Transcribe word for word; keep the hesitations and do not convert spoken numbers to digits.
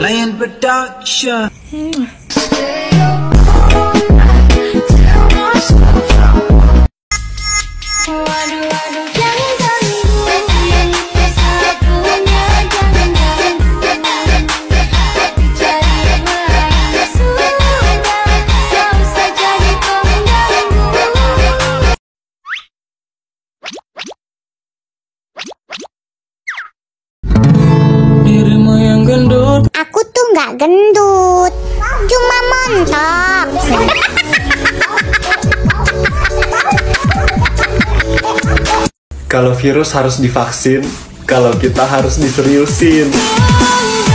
Lion Production. Aku tuh nggak gendut, cuma montok. Kalau virus harus divaksin, kalau kita harus diseriusin.